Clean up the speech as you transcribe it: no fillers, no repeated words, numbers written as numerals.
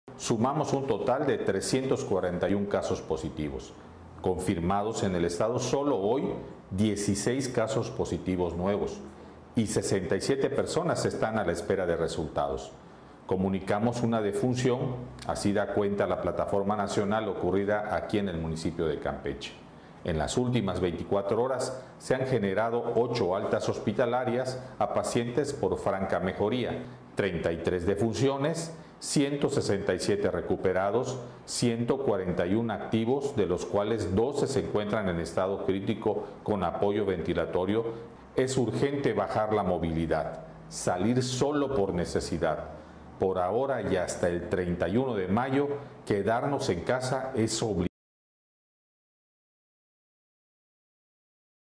Sumamos un total de 341 casos positivos. Confirmados en el estado solo hoy 16 casos positivos nuevos y 67 personas están a la espera de resultados. Comunicamos una defunción, así da cuenta la plataforma nacional ocurrida aquí en el municipio de Campeche. En las últimas 24 horas se han generado 8 altas hospitalarias a pacientes por franca mejoría, 33 defunciones, 167 recuperados, 141 activos, de los cuales 12 se encuentran en estado crítico con apoyo ventilatorio. Es urgente bajar la movilidad, salir solo por necesidad. Por ahora y hasta el 31 de mayo, quedarnos en casa es obligatorio.